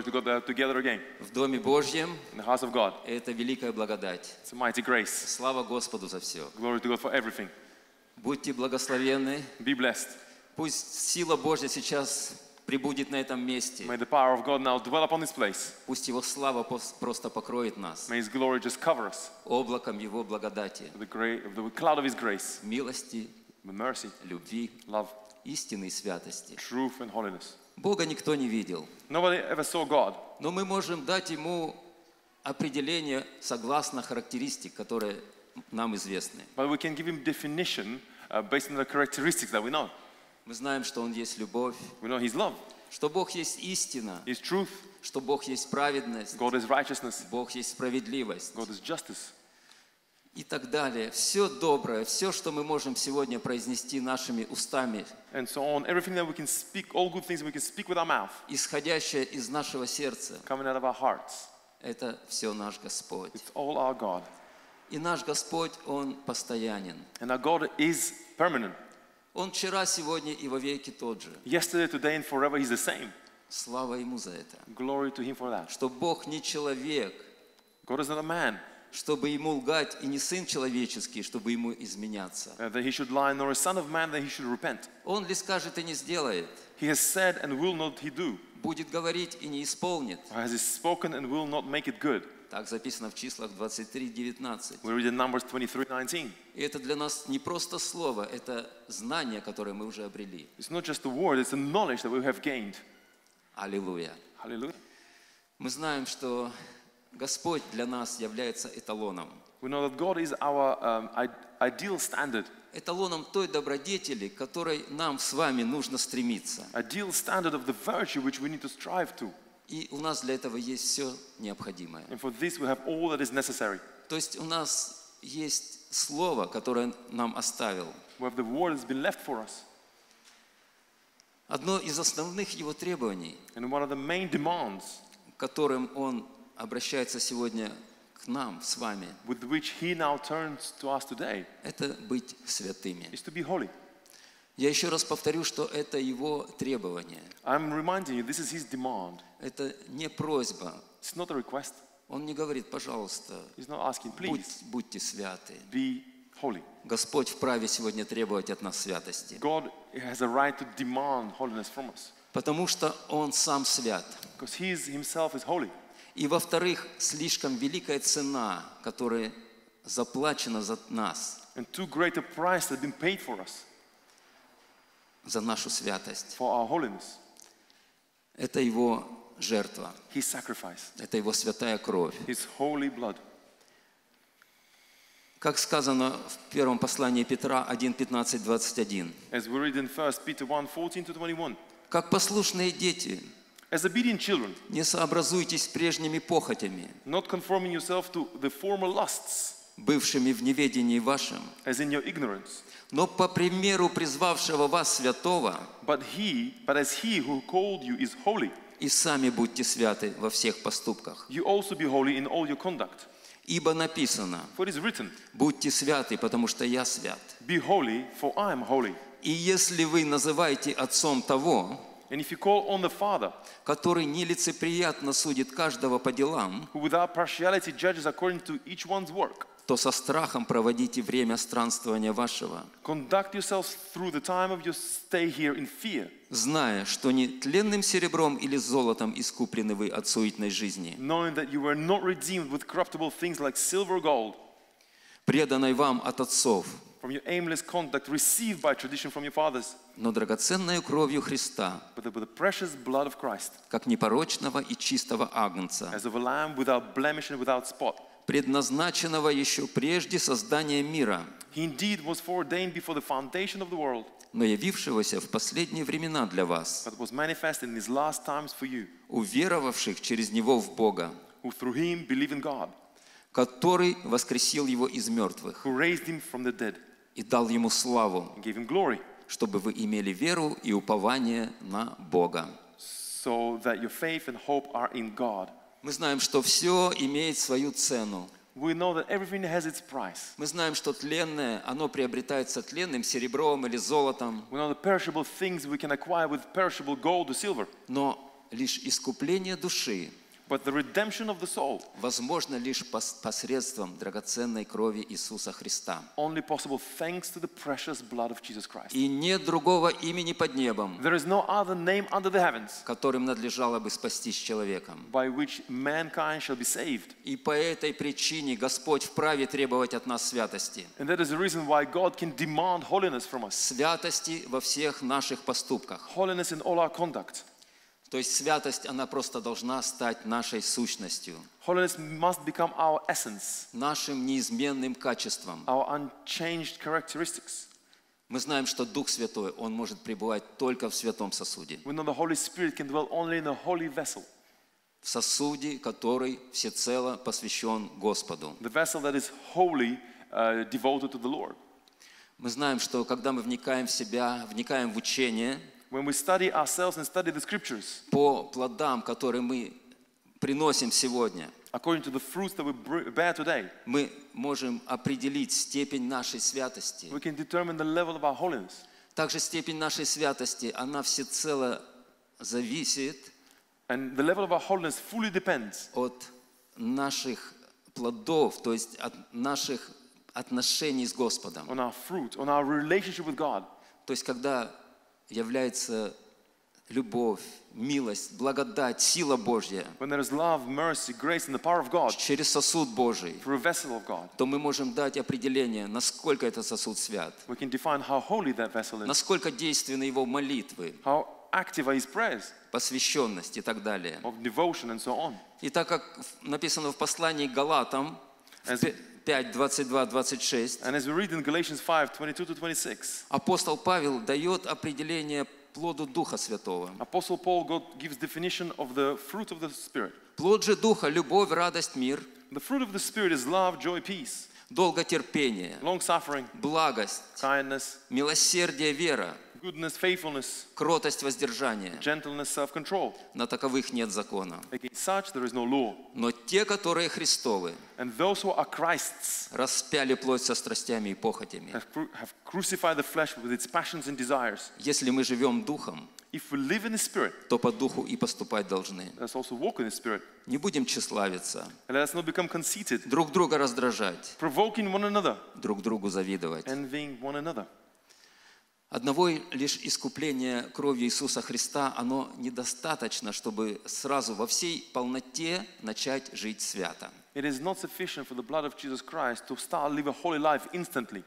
to God together again в Доме Божьем. in the house of God. Это великая благодать. It's a mighty grace. Слава Господу за все. Glory to God for everything. Будьте благословенны. Be blessed. Пусть сила Божья сейчас пребудет на этом месте. May the power of God now dwell upon this place. Пусть Его слава просто покроет нас May His glory just cover us облаком Его благодати, with the cloud of His grace, милости, with mercy, любви, love, истины и святости. truth, and holiness. Бога никто не видел, Nobody ever saw God, но мы можем дать Ему определение согласно характеристик, которые нам известны. but we can give Him definition based on the characteristics that we know. Мы знаем, что Он есть любовь, We know He's love, что Бог есть истина, He's truth, что Бог есть праведность, God is righteousness, Бог есть справедливость God is justice, и так далее. Все доброе, все, что мы можем сегодня произнести нашими устами, and so on. Everything that we can speak, all good things we can speak with our mouth, исходящее из нашего сердца, coming out of our hearts. это все наш Господь. It's all our God. И наш Господь, Он постоянен. And our God is permanent. Он вчера, сегодня и во веки тот же. Yesterday, today, and forever, He's the same. Слава Ему за это. Glory to Him for that. Что Бог не человек, God is not a man, чтобы Ему лгать, и не Сын человеческий, чтобы Ему изменяться. that He should lie, nor a son of man that He should repent. Он ли скажет и не сделает, He has said and will not He do. будет говорить и не исполнит. Or has He spoken and will not make it good. Так записано в числах 23:19. We read in Numbers 23:19. И это для нас не просто слово, это знание, которое мы уже обрели. It's not just a word, it's a knowledge that we have gained. Аллилуйя. Hallelujah. Мы знаем, что Господь для нас является эталоном. We know that God is our ideal standard. Эталоном той добродетели, к которой нам с вами нужно стремиться. Ideal standard of the virtue which we need to strive to. И у нас для этого есть все необходимое. And for this we have all that is necessary. То есть у нас есть слово, которое нам оставил. We have the word that's been left for us. Одно из основных его требований, And one of the main demands к которым он обращается сегодня к нам, с вами, with which He now turns to us today это быть святыми. is to be holy. Я еще раз повторю, что это его требование. I'm reminding you, this is His demand. Это не просьба. It's not a request. Он не говорит, пожалуйста, He's not asking, please, будьте святы. be holy. Господь вправе сегодня требовать от нас святости. God has a right to demand holiness from us. Потому что Он сам свят. Because He Himself is holy. И во-вторых, слишком великая цена, которая заплачена за нас, And too great a price has been paid for us, за нашу святость. for our holiness. Это Его жертва. His sacrifice, Это Его святая кровь. His holy blood. Как сказано в первом послании Петра 1:15-21. As we read in 1 Peter 1:14-21. Как послушные дети, As obedient children, не сообразуйтесь с прежними похотями, not conforming yourself to the former lusts, бывшими в неведении вашем, as in your ignorance, но по примеру призвавшего вас святого, but as He who called you is holy, и сами будьте святы во всех поступках. you also be holy in all your conduct. Ибо написано, For it is written, будьте святы, потому что я свят. be holy, for I am holy. И если вы называете отцом того, And if you call on the Father, который нелицеприятно судит каждого по делам, who without partiality judges according to each one's work, то со страхом проводите время странствования вашего, conduct yourselves through the time of your stay here in fear, зная, что не тленным серебром или золотом искуплены вы от суетной жизни, knowing that you were not redeemed with corruptible things like silver or gold, преданной вам от отцов, from your aimless conduct received by tradition from your fathers, но драгоценной кровью Христа, but with the precious blood of Christ, как непорочного и чистого агнца, as of a lamb without blemish and without spot. предназначенного еще прежде создания мира, He indeed was foreordained before the foundation of the world, но явившегося в последние времена для вас, but was manifest in these last times for you, уверовавших через Него в Бога, who through Him believe in God, который воскресил Его из мертвых who raised Him from the dead, и дал Ему славу, and gave Him glory, чтобы вы имели веру и упование на Бога. so that your faith and hope are in God. Мы знаем, что все имеет свою цену. We know that everything has its price. Мы знаем, что тленное, оно приобретается тленным серебром или золотом, We know the perishable things we can acquire with perishable gold or silver. но лишь искупление души But the redemption of the soul, возможно лишь посредством драгоценной крови Иисуса Христа. only possible thanks to the precious blood of Jesus Christ. И нет другого имени под небом, There is no other name under the heavens которым надлежало бы спастись человеком. by which mankind shall be saved. И по этой причине Господь вправе требовать от нас святости. And that is the reason why God can demand holiness from us. Святости во всех наших поступках. Holiness in all our conduct. То есть святость, она просто должна стать нашей сущностью, Holiness must become our essence, нашим неизменным качеством. our unchanged characteristics. Мы знаем, что Дух Святой, Он может пребывать только в святом сосуде. We know the Holy Spirit can dwell only in a holy vessel, В сосуде, который всецело посвящен Господу. the vessel that is wholly devoted to the Lord. Мы знаем, что когда мы вникаем в себя, вникаем в учение, When we study ourselves and study the scriptures, по плодам, которые мы приносим сегодня, according to the fruits that we bear today, мы можем определить степень нашей святости. we can determine the level of our holiness. Также степень нашей святости, она всецело зависит And the level of our holiness fully depends от наших плодов, то есть от наших отношений с Господом. on our fruit, on our relationship with God. То есть когда является любовь, милость, благодать, сила Божья When there is love, mercy, grace, and the power of God через сосуд Божий, through a vessel of God, то мы можем дать определение, насколько этот сосуд свят, we can define how holy that vessel is, насколько действенны его молитвы, how active are his prayers посвященность и так далее. of devotion and so on. И так как написано в послании к Галатам, As- 5, 22, 26, And as we read in Galatians 5, 22 to 26, апостол Павел дает определение плоду Духа Святого. Apostle Paul gives definition of the fruit of the Spirit. Плод же Духа – любовь, радость, мир, The fruit of the Spirit is love, joy, peace, долготерпение, long-suffering, благость, kindness, милосердие, вера, goodness, faithfulness, кротость, воздержание. gentleness, self-control. На таковых нет закона. Against such there is no law. Но те, которые Христовы, And those who are Christ's распяли плоть со страстями и похотями. have crucified the flesh with its passions and desires. Если мы живем Духом, If we live in the Spirit, то по Духу и поступать должны. let us also walk in the Spirit. Не будем тщеславиться, And let us not become conceited, друг друга раздражать, provoking one another, друг другу завидовать. envying one another. Одного лишь искупления кровью Иисуса Христа, оно недостаточно, чтобы сразу во всей полноте начать жить свято. It is not sufficient for the blood of Jesus Christ to start live a holy life instantly.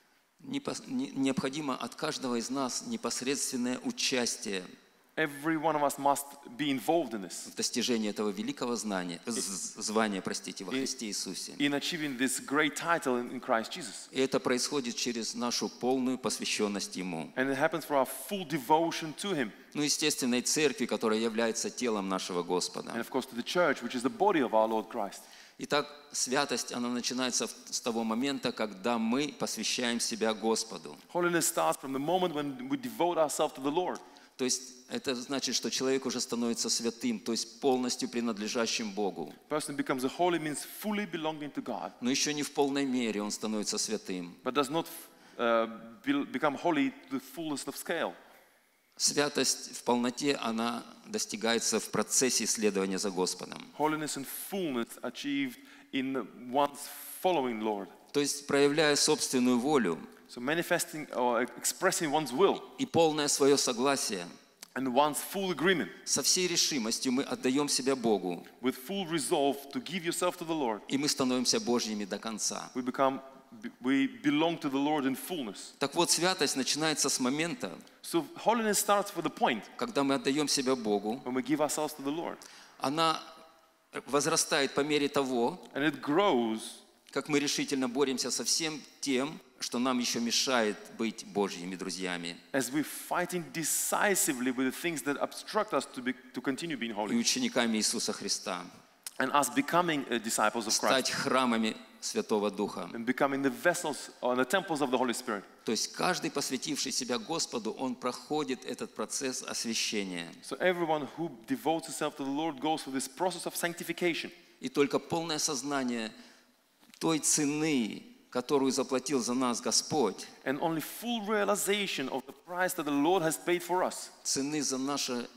Необходимо от каждого из нас непосредственное участие Every one of us must be involved in this, в достижении этого великого звания, во Христе Иисусе. in achieving this great title in Christ Jesus. И это происходит через нашу полную посвященность Ему. And it happens for our full devotion to Him. Ну, естественно, и церкви, которая является телом нашего And Господа. of course to the church, which is the body of our Lord Christ. Итак, святость, она начинается с того момента, когда мы посвящаем себя Господу. Holiness starts from the moment when we devote ourselves to the Lord. То есть это значит, что человек уже становится святым, то есть полностью принадлежащим Богу. Person becomes a holy means fully belonging to God, Но еще не в полной мере он становится святым. but does not become holy to the fullest of scale. Святость в полноте, она достигается в процессе исследования за Господом. Holiness and fullness achieved in one's following Lord. То есть проявляя собственную волю So manifesting or expressing one's will и полное свое согласие, and one's full agreement со всей решимостью мы отдаем себя Богу, with full resolve to give yourself to the Lord. и мы становимся Божьими до конца. We belong to the Lord in fullness. Так вот, святость начинается с момента, So holiness starts with the point когда мы отдаем себя Богу. when we give ourselves to the Lord. Она возрастает по мере того, And it grows как мы решительно боремся со всем тем, что нам еще мешает быть Божьими друзьями as we're fighting decisively with the things that obstruct us to continue being и holy. учениками Иисуса Христа, And us becoming disciples of Christ. стать храмами Святого Духа. And becoming the vessels or the temples of the Holy Spirit. То есть каждый, посвятивший себя Господу, он проходит этот процесс освящения. So everyone who devotes himself to the Lord goes through this process of sanctification. И только полное сознание той цены, которую заплатил за нас Господь, And only full realization of the price that the Lord has paid for us. цены за наше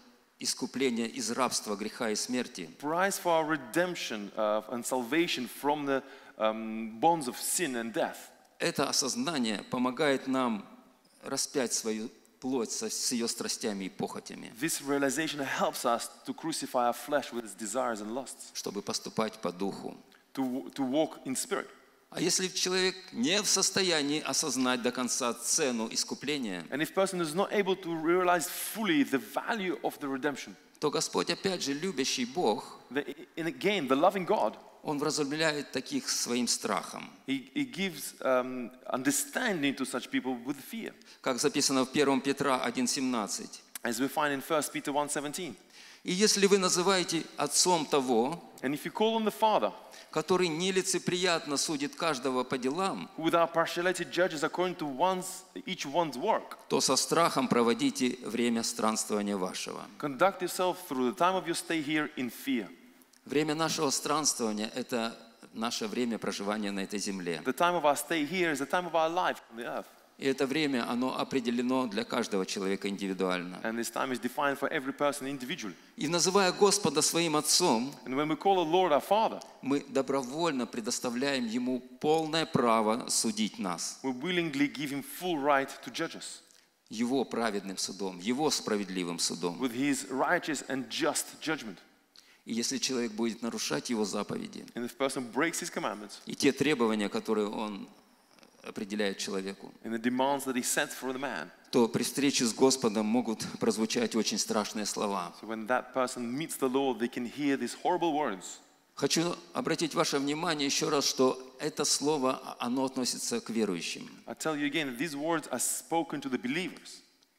искупления из рабства, греха и смерти, price for our redemption and salvation from the bonds of sin and death. это осознание помогает нам распять свою плоть с ее страстями и похотями, This realization helps us to crucify our flesh with its desires and lusts, чтобы поступать по духу. to walk in spirit. А если человек не в состоянии осознать до конца цену искупления, And if person is not able to realize fully the value of the redemption, то Господь, опять же, любящий Бог, and again, the loving God, Он вразумляет таких своим страхом. He gives understanding to such people with fear, Как записано в 1 Петра 1,17. as we find in 1 Peter 1:17. «И если вы называете отцом того, And if you call on the Father, который нелицеприятно судит каждого по делам, who without partiality judges according to each one's work, то со страхом проводите время странствования вашего». conduct yourself through the time of your stay here in fear. Время нашего странствования – это наше время проживания на этой земле. The time of our stay here is the time of our life on the earth. И это время, оно определено для каждого человека индивидуально. And this time is defined for every person individually. И называя Господа своим Отцом, And when we call the Lord our Father, мы добровольно предоставляем Ему полное право судить нас we willingly give Him full right to judge us Его праведным судом, Его справедливым судом. with His righteous and just judgment. И если человек будет нарушать Его заповеди And if a person breaks His commandments и те требования, которые Он определяет человеку, and the demands that He sets for the man, то при встрече с Господом могут прозвучать очень страшные слова. so when that person meets the Lord, they can hear these horrible words. Хочу обратить ваше внимание еще раз, что это слово, оно относится к верующим. I tell you again, these words are spoken to the believers,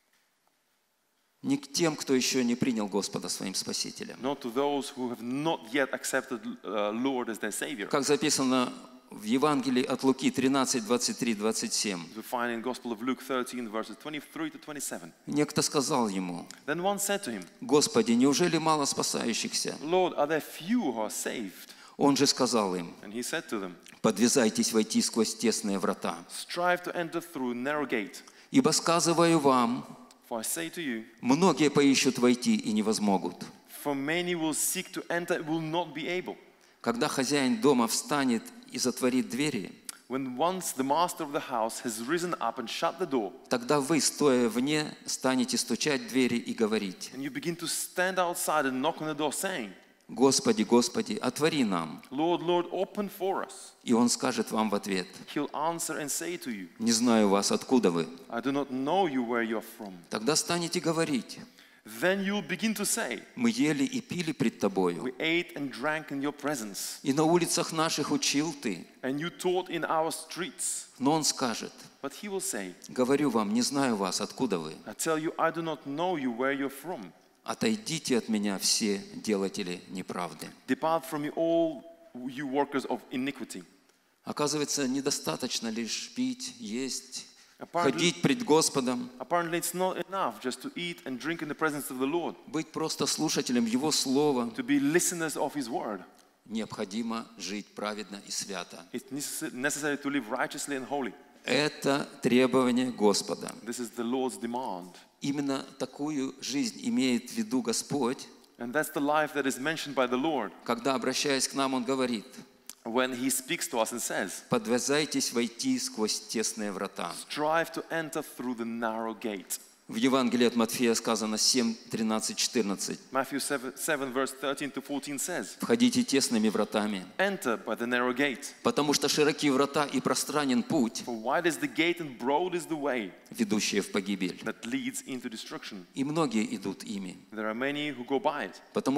Не к тем, кто еще не принял Господа своим Спасителем. not to those who have not yet accepted Lord as their Savior. Как записано в Евангелии от Луки 13, 23, 27. We find in Gospel of Luke 13, verses 23 to 27. Некто сказал ему: Then one said to him, «Господи, неужели мало спасающихся?» Lord, are there few who are saved? Он же сказал им: And he said to them, «Подвязайтесь войти сквозь тесные врата. strive to enter through narrow gate. Ибо сказываю вам, For I say to you, многие поищут войти и не возмогут». for many will seek to enter, will not be able. Когда хозяин дома встанет и затворит двери, When once the master of the house has risen up and shut the door, тогда вы, стоя вне, станете стучать в двери и говорить: and you begin to stand outside and knock on the door, saying, «Господи, Господи, отвори нам». Lord, Lord, open for us. И он скажет вам в ответ: He'll answer and say to you, «Не знаю вас, откуда вы». I do not know you where you're from. Тогда станете говорить: Then you'll begin to say, «Мы ели и пили пред Тобою, we ate and drank in your presence, и на улицах наших учил Ты». and you taught in our streets. Но он скажет: But he will say, «Говорю вам, не знаю вас, откуда вы. I tell you, I do not know you where you're from. Отойдите от меня, все делатели неправды». Depart from me, all you workers of iniquity. Оказывается, недостаточно лишь пить, есть, Apparently, ходить пред Господом, it's not enough just to eat and drink in the presence of the Lord, быть просто слушателем Его Слова. to be listeners of His word. Необходимо жить праведно и свято. It's necessary to live righteously and holy. Это требование Господа. This is the Lord's demand. Именно такую жизнь имеет в виду Господь, And that's the life that is mentioned by the Lord когда, обращаясь к нам, Он говорит: when He speaks to us and says, «Подвязайтесь войти сквозь тесные врата». strive to enter through the narrow gate. В Евангелии от Матфея сказано 7, 13, 14. Matthew 7 verse 13 to 14 says, «Входите тесными вратами, enter by the narrow gate. потому что широки врата и пространен путь, For wide is the gate and broad is the way ведущие в погибель. that leads into destruction. И многие идут ими, There are many who go by it. потому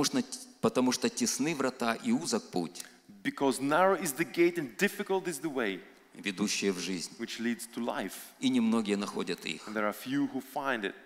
что тесны врата и узок путь, Because narrow is the gate and difficult is the way ведущие в жизнь, which leads to life. и немногие находят их». And there are few who find it.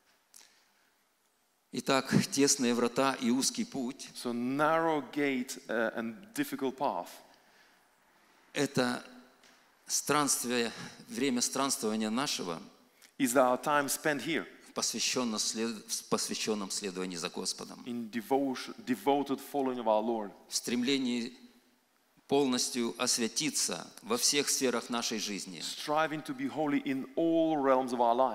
Итак, тесные врата и узкий путь So narrow gate and difficult path. – это странствие, время странствования нашего Is our time spent here в посвященном следовании за Господом, in devoted following of our Lord, в стремлении полностью освятиться во всех сферах нашей жизни, striving to be holy in all realms of our lives,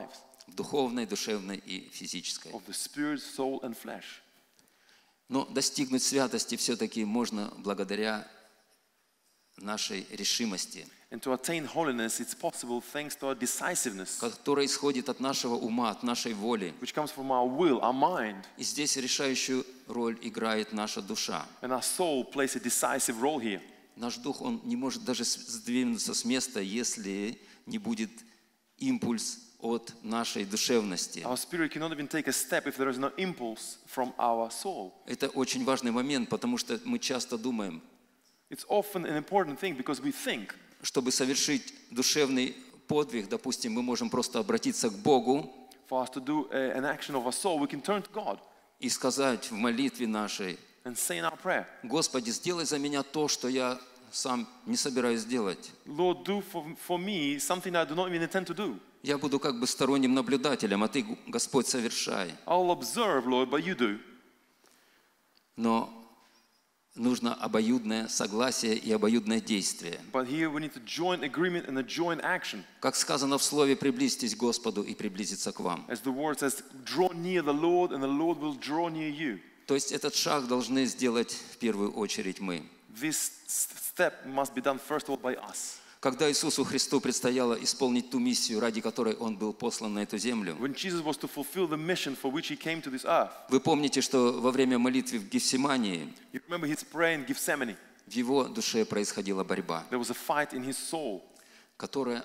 в духовной, душевной и физической. of the spirit, soul, and flesh. Но достигнуть святости все-таки можно благодаря нашей решимости, And to attain holiness, it's possible thanks to our decisiveness, которая исходит от нашего ума, от нашей воли. which comes from our will, our mind, И здесь решающую роль играет наша душа. and our soul plays a decisive role here. Наш дух, он не может даже сдвинуться с места, если не будет импульс от нашей душевности. Our spirit cannot even take a step if there is no impulse from our soul. Это очень важный момент, потому что мы часто думаем, It's often an important thing because we think чтобы совершить душевный подвиг, допустим, мы можем просто обратиться к Богу for us to do an action of our soul, we can turn to God и сказать в молитве нашей: and say in our prayer, Господи, сделай за меня то, что я сам не собираюсь делать. Lord, do for me something I do not even intend to do. Я буду как бы сторонним наблюдателем, а Ты, Господь, совершай. I'll observe, Lord, but you do. Но нужно обоюдное согласие и обоюдное действие. But here we need a joint agreement and a joint action. Как сказано в слове, приблизьтесь к Господу и приблизиться к вам. As the word says, draw near the Lord and the Lord will draw near you. То есть этот шаг должны сделать в первую очередь мы. This step must be done first of all by us. Когда Иисусу Христу предстояло исполнить ту миссию, ради которой Он был послан на эту землю, When Jesus was to fulfill the mission for which he came to this earth, вы помните, что во время молитвы в Гефсимании you remember his prayer in Gethsemane. в его душе происходила борьба, There was a fight in his soul, которая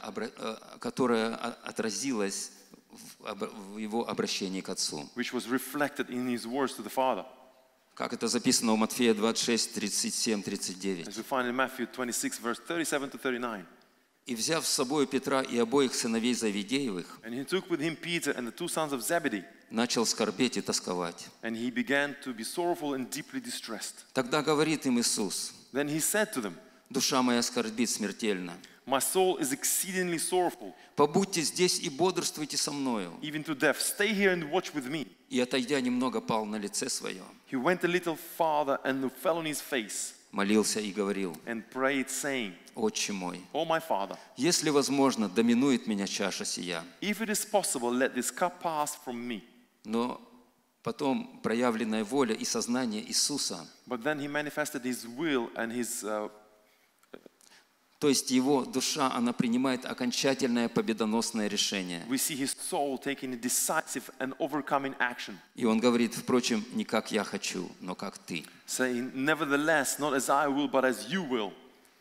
отразилась в его обращении к Отцу. which was reflected in his words to the Father. Как это записано у Матфея 26, 37, 39. As we find in Matthew 26, verse 37 to 39. «И взяв с собой Петра и обоих сыновей Завидеевых, And he took with him Peter and the two sons of Zebedee, начал скорбеть и тосковать. and he began to be sorrowful and deeply distressed. Тогда говорит им Иисус: Then he said to them, душа моя скорбит смертельно. My soul is exceedingly sorrowful, Побудьте здесь и бодрствуйте со мною». even to death. Stay here and watch with me. И, отойдя немного, пал на лице свое, He went a little farther and fell on his face молился и говорил: and prayed, saying, «Отче мой, Oh, my Father, если возможно, доминует меня чаша сия». if it is possible, let this cup pass from me. Но потом проявленная воля и сознание Иисуса, But then he manifested his will and his то есть его душа, она принимает окончательное победоносное решение. we see his soul taking a decisive and overcoming action, И он говорит: впрочем, не как я хочу, но как ты. saying, Nevertheless, not as I will, but as you will.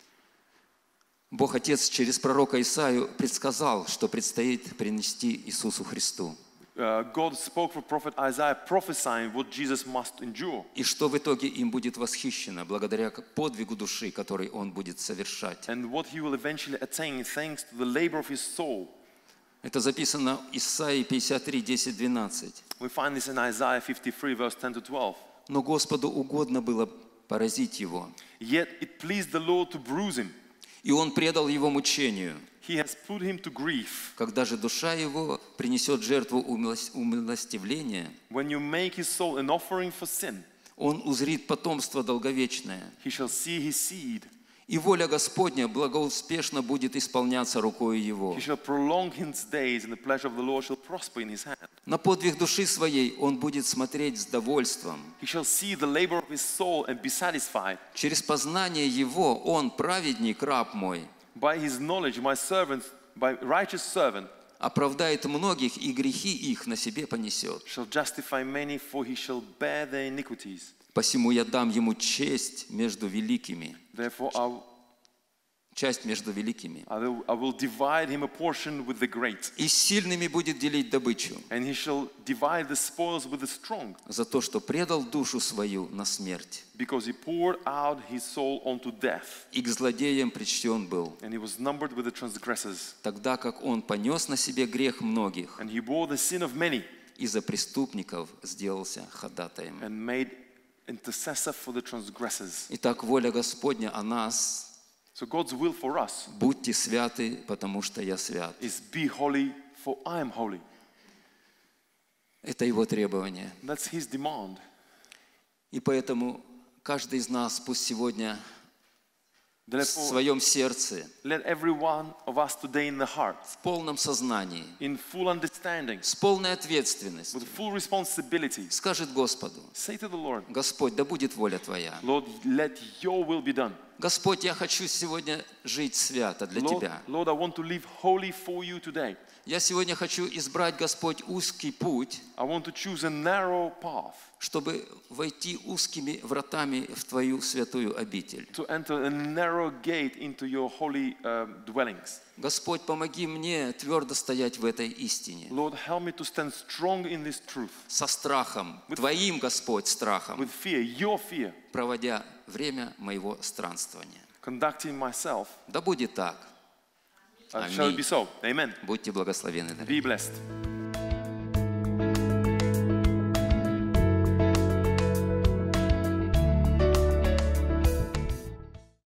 Бог Отец через пророка Исаию предсказал, что предстоит принести Иисусу Христу. God spoke for prophet Isaiah, prophesying what Jesus must endure. И что в итоге им будет восхищено, благодаря подвигу души, который он будет совершать. And what he will eventually attain thanks to the labor of his soul. Это записано в Исаии 53, 10, 12. We find this in Isaiah 53, verse 10 to 12. Но Господу угодно было поразить его, Yet it pleased the Lord to bruise him. и он предал его мучению. He has put him to grief. Когда же душа его принесет жертву умилостивления, When you make his soul an offering for sin, он узрит потомство долговечное, he shall see his seed. и воля Господня благоуспешно будет исполняться рукою его. He shall prolong his days, and the pleasure of the Lord shall prosper in his hand. На подвиг души своей он будет смотреть с довольством. He shall see the labor of his soul and be satisfied. Через познание его он, праведник, раб мой, By his knowledge, my servant, by righteous servant, оправдает многих, и грехи их на себе понесет. shall justify many, for he shall bear their iniquities. Посему я дам ему честь между великими. Therefore, Часть между великими. I will divide him a portion with the great, И с сильными будет делить добычу and he shall divide the spoils with the strong, за то, что предал душу свою на смерть. because he poured out his soul unto death, И к злодеям причтен был, and he was numbered with the transgressors. тогда как он понес на себе грех многих And he bore the sin of many, и за преступников сделался ходатаем. and made intercessor for the transgressors. Итак, воля Господня о нас: So God's will for us будьте святы, потому что я свят. is be holy, for I am holy. Это его требование. That's his demand. И поэтому каждый из нас пусть сегодня в Therefore, своем сердце, let every one of us today in the heart, в полном сознании, in full understanding, с полной ответственностью, with full responsibility, скажет Господу: say to the Lord, Господь, да будет воля Твоя. Lord, let your will be done. Господь, я хочу сегодня жить свято для Тебя. Lord, I want to live holy for you today. Я сегодня хочу избрать, Господь, узкий путь, I want to choose a narrow path чтобы войти узкими вратами в Твою святую обитель. to enter a narrow gate into your holy dwellings. Господь, помоги мне твердо стоять в этой истине. Lord, help me to stand strong in this truth, Со страхом, Твоим, Господь, страхом, with fear, your fear, проводя время моего странствования. conducting myself. Да будет так. Shall it be so? Amen. Будьте благословенны, Be дорогие. blessed.